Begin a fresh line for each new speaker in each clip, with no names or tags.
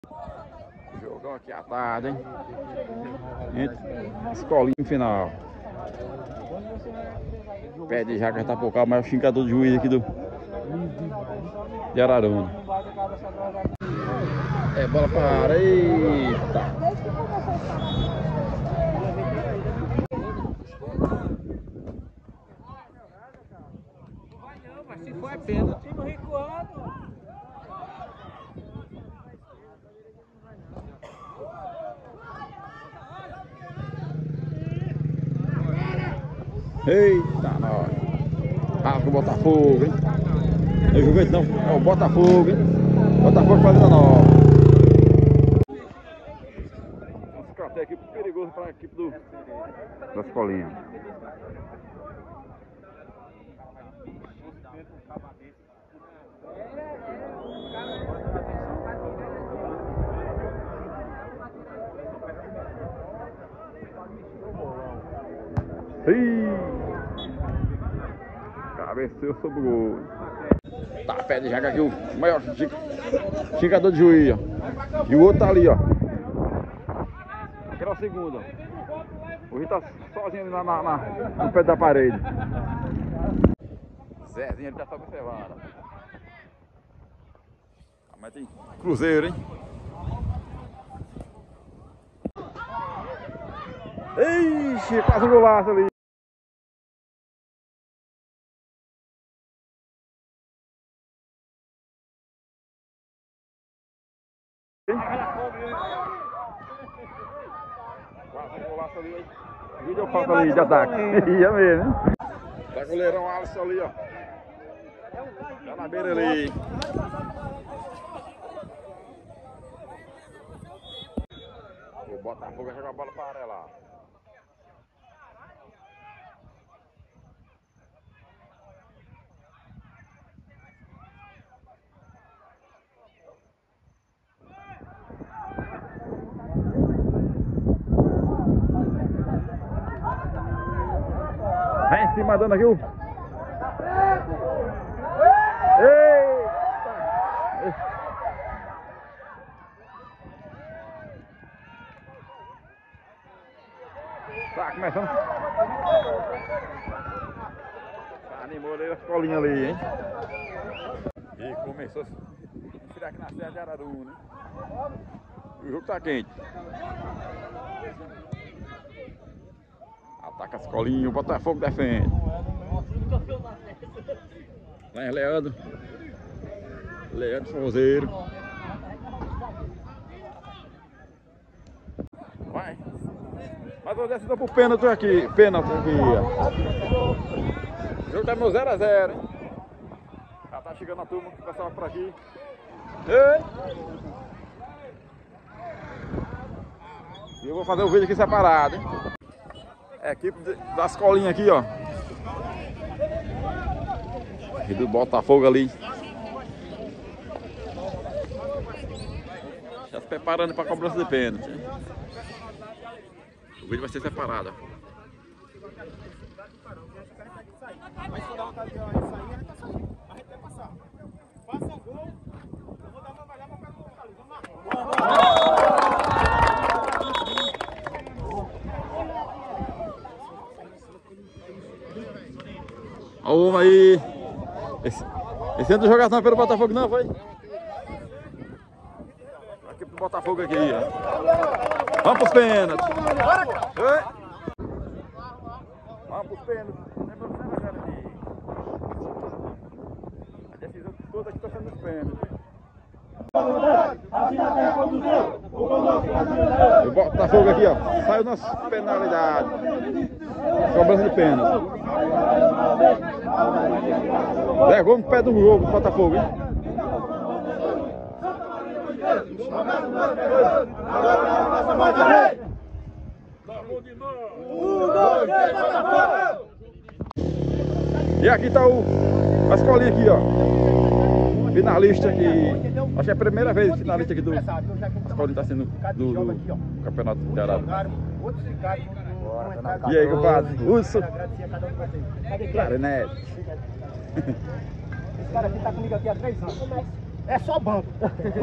Jogão aqui à tarde, hein? Entre escolinha final. Pé de jaca tá por cá, mas é o xingador de juiz aqui de Araruna. É bola para. Eita!
Mas se for é pênalti, no recuado.
Eita, nós. Rasga o Botafogo, hein? Não é o Juventus não, é o Botafogo, hein? Botafogo fazendo a nova. Um escanteio aqui perigoso para a equipe da escolinha. Cabeceou sobre o gol. Tá, pé de jaca aqui, o maior xingador de juiz, ó. E o outro tá ali, ó. Aquele é o segundo, ó. O Rio tá sozinho ali no pé da parede. Zezinho, ele tá só observando. Mas tem Cruzeiro, hein? Ixi, quase um golaço ali. Quase um golaço ali, hein? Vídeo falta ali de ataque. Ia mesmo, hein? Tá goleirão Alisson ali, ó. Tá na beira ali. O Botafogo vai jogar a bola para ela. Vai em cima dando aqui o... Eita! Tá começando. Animou ali a escolinha ali, hein? E começou a tirar aqui na Serra de Araruna, hein? O jogo tá quente. Ataca a escolinha, o Botafogo defende. Lá é Leandro Forrozeiro. Vai. Mas eu decidou pro pênalti aqui. Pênalti aqui, ó. O jogo tá no 0 a 0, hein? Já tá chegando a turma que passava por aqui. Ei! E eu vou fazer o vídeo aqui separado, hein? É a equipe da escolinha aqui, ó. E do Botafogo ali. Já se preparando para a cobrança de pênalti. O vídeo vai ser separado.
Mas se dá vontade de sair, a gente vai passar. Passa o gol, eu vou dar uma valhada para o ali. Vamos lá.
Olha o homem aí. Esse ano não jogasse pelo Botafogo não, foi? Aqui pro Botafogo aqui, ó. Vamos pros pênaltis. Vamos pros pênaltis. A decisão toda aqui tá sendo nos pênaltis. O Botafogo aqui, ó. Saiu nas penalidades. Cobrança de pênalti. Levou no pé do jogo do Botafogo, hein? E aqui tá a escolinha aqui, ó. Finalista aqui. Acho que é a primeira vez finalista aqui do... A escolinha tá sendo do Campeonato de Arara. E aí, compadre? Urso? Clarinete.
Esse cara aqui tá comigo aqui há 3 anos. é só banco. Se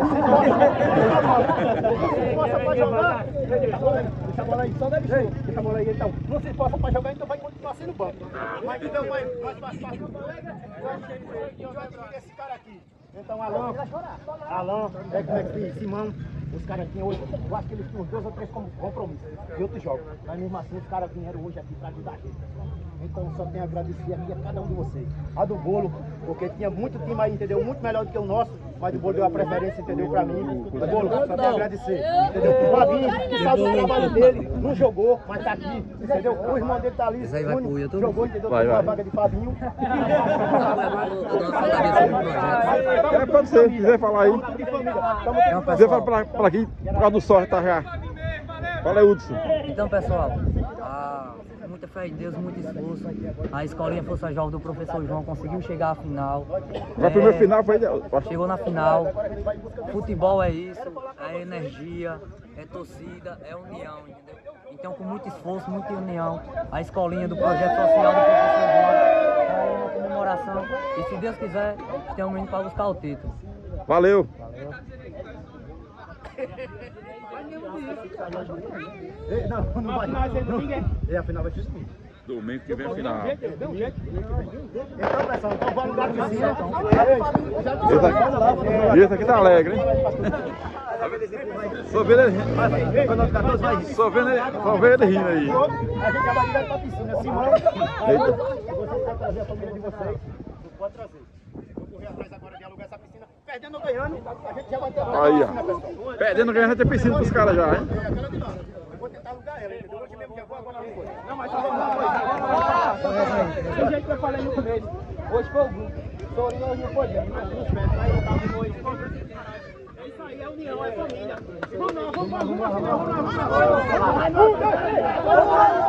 esforça pra jogar, deixa a bola aí, só deve ser. Deixa a bola aí, então. Não se esforça pra jogar, então vai continuar sendo banco. Mas então vai passar no colega, esse cara aqui. Então, Alan, Simão, os caras tinham hoje, eu acho que eles tinham 2 ou 3 compromissos de outros jogos. Mas mesmo assim, os caras vieram hoje aqui para ajudar a gente, pessoal. Então, só tenho a agradecer aqui a cada um de vocês. A do Bolo, porque tinha muito time aí, entendeu? Muito melhor do que o nosso, mas o Bolo deu a preferência, entendeu? Para mim. O Bolo, só tenho a agradecer, entendeu? O Fabinho, que sabe do trabalho dele, não jogou, mas tá aqui, entendeu? O irmão dele tá ali, jogou, entendeu? Pegou a vaga de Fabinho.
Pode ser, se quiser falar aí. Se quiser falar para aqui, por causa do sol, tá já. Fala aí, Hudson.
Então, pessoal, muita fé em Deus, muito esforço. A escolinha Força Jovem do professor João conseguiu chegar à final.
A primeira final foi...
Chegou na final. Futebol é isso, é energia, é torcida, é união, entendeu? Então, com muito esforço, muita união, a escolinha do projeto social do professor João está aí na comemoração. E se Deus quiser, estamos indo para buscar o título.
Valeu.
Não vai mais, a final vai ser domingo.
Domingo que vem a final.
Então, pessoal, então vamos lá pra cima.
Esse aqui tá alegre, hein? Só vendo ele rindo aí.
A gente já vai direto pra piscina. Simão, vocês querem trazer a família de vocês? Pode trazer. Vou correr atrás agora de alugar essa piscina. Perdendo ou ganhando, a gente já vai ter a
Aí,
piscina, pessoal.
ó. Perdendo, ganhando, tem piscina pros caras já, hein?
Eu vou tentar alugar ela, entendeu? Hoje mesmo que eu vou, agora não vou. Não, mas tem jeito que eu falei no começo. Hoje foi o grupo. Sorinho hoje não foi bem. Mas os pés, aí eu tava hoje. É isso aí, é união, é família. Vamos lá.